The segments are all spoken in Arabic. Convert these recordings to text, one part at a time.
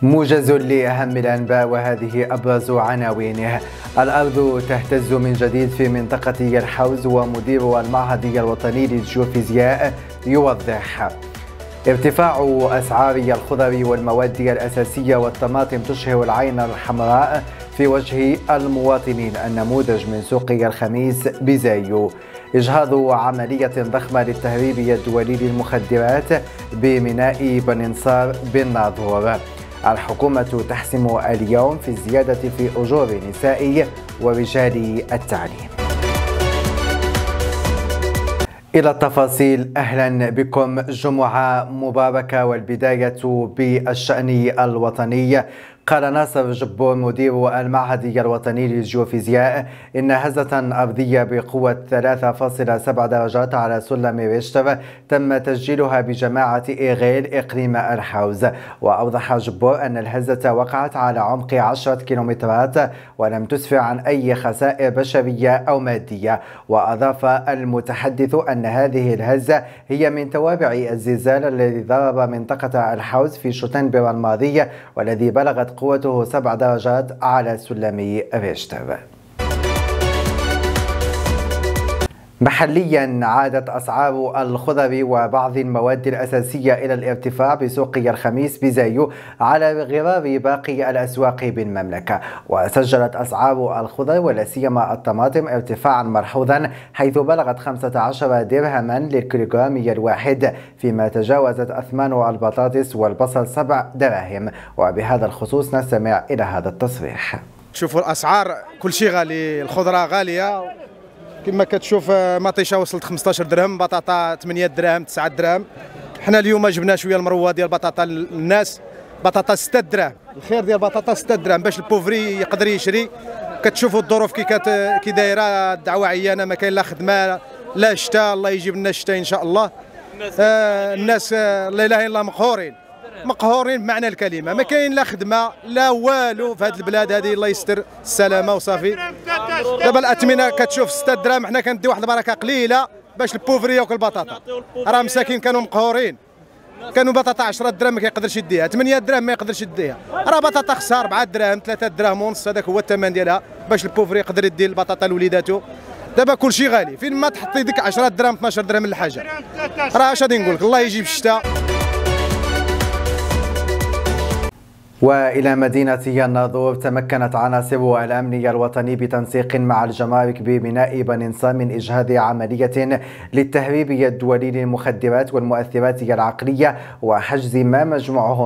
موجز لأهم الأنباء وهذه أبرز عناوينه. الأرض تهتز من جديد في منطقة الحوز، ومدير المعهد الوطني للجيوفيزياء يوضح. ارتفاع أسعار الخضر والمواد الأساسية والطماطم تشهر العين الحمراء في وجه المواطنين. النموذج من سوق الخميس بزايو. إجهاض عملية ضخمة للتهريب الدولي للمخدرات بميناء بننصار بالناظور. الحكومة تحسم اليوم في الزيادة في أجور نساء ورجال التعليم. إلى التفاصيل، أهلا بكم. جمعة مباركة، والبداية بالشأن الوطني. قال ناصر جبور مدير المعهد الوطني للجيوفيزياء إن هزة أرضية بقوة 3.7 درجات على سلم ريشتر تم تسجيلها بجماعة إيغيل إقليم الحوز. وأوضح جبور أن الهزة وقعت على عمق 10 كيلومترات ولم تسفر عن أي خسائر بشرية أو مادية. وأضاف المتحدث أن هذه الهزة هي من توابع الزلزال الذي ضرب منطقة الحوز في شتنبر الماضي، والذي بلغت قوته 7 درجات على سلم ريشتر. محليا، عادت أسعار الخضر وبعض المواد الأساسية إلى الارتفاع بسوق الخميس بزايو على غرار باقي الأسواق بالمملكة. وسجلت أسعار الخضر ولا سيما الطماطم ارتفاعا ملحوظا، حيث بلغت 15 درهما للكيلوغرام الواحد، فيما تجاوزت أثمان البطاطس والبصل 7 دراهم. وبهذا الخصوص نستمع إلى هذا التصريح. شوفوا الأسعار، كل شيء غالي، الخضرة غالية كما كتشوف. مطيشه وصلت 15 درهم، بطاطا 8 دراهم 9 دراهم. حنا اليوم جبنا شويه المروه ديال البطاطا للناس، بطاطا 6 دراهم، الخير ديال البطاطا 6 دراهم باش البوفري يقدر يشري. كتشوفوا الظروف كي دايره، الدعوه عيانه، ما كاين لا خدمه لا شتاء. الله يجيب لنا الشتاء ان شاء الله. الناس لا اله الا الله مقهورين بمعنى الكلمه، ما كاين لا خدمه لا والو في هذه البلاد هذه. الله يستر السلامه وصافي. دابا الاثمنه كتشوف 6 دراهم، حنا كندي واحد البركه قليله باش البوفري ياكل البطاطا. راه مساكين كانوا مقهورين، كانوا بطاطا 10 دراهم ما كيقدرش يديها، 8 دراهم ما يقدرش يديها. راه بطاطا خساره 4 دراهم 3 دراهم ونص، هذاك هو الثمن ديالها باش البوفري يقدر يدي البطاطا لوليداتو. دابا كل شيء غالي، فين ما تحطي ديك 10 دراهم 12 درهم للحاجه. راه اش غادي نقول لك، الله يجيب الشتاء. وإلى مدينة الناظور، تمكنت عناصر الأمن الوطني بتنسيق مع الجمارك بميناء بننصار من إجهاض عملية للتهريب الدولي للمخدرات والمؤثرات العقلية، وحجز ما مجموعه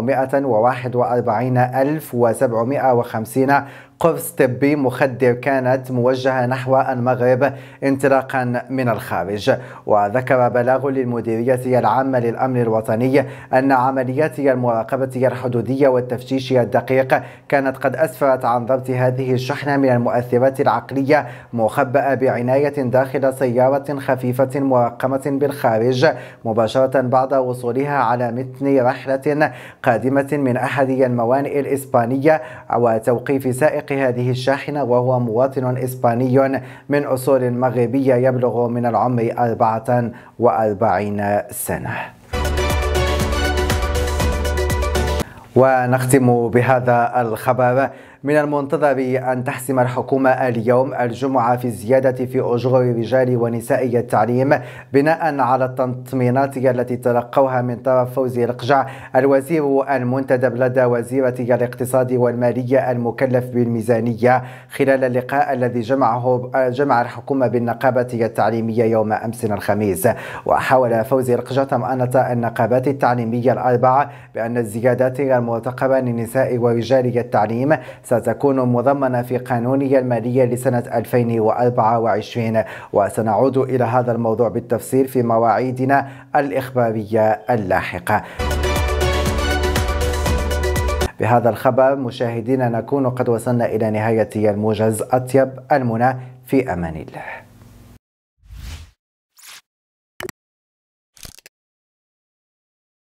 141,750 قرص طبي مخدر كانت موجهة نحو المغرب انطلاقا من الخارج. وذكر بلاغ للمديرية العامة للأمن الوطني أن عمليات المراقبة الحدودية والتفتيش الدقيق كانت قد أسفرت عن ضبط هذه الشحنة من المؤثرات العقلية مخبأة بعناية داخل سيارة خفيفة مرقمة بالخارج، مباشرة بعد وصولها على متن رحلة قادمة من أحد الموانئ الإسبانية، وتوقيف سائق هذه الشاحنة وهو مواطن إسباني من أصول مغربية يبلغ من العمر 44 سنة. ونختم بهذا الخبر. من المنتظر أن تحسم الحكومة اليوم الجمعة في الزيادة في أجور رجال ونساء التعليم بناء على التطمينات التي تلقوها من طرف فوزي القجع الوزير المنتدب لدى وزيرة الاقتصاد والمالية المكلف بالميزانية، خلال اللقاء الذي جمع الحكومة بالنقابة التعليمية يوم أمس الخميس. وحاول فوزي القجع طمأنة النقابات التعليمية الأربعة بأن الزيادات المرتقبة للنساء ورجال التعليم ستكون مضمنة في قانون المالية لسنة 2024. وسنعود إلى هذا الموضوع بالتفصيل في مواعيدنا الإخبارية اللاحقة. بهذا الخبر مشاهدينا نكون قد وصلنا إلى نهاية الموجز. أطيب المنى، في أمان الله.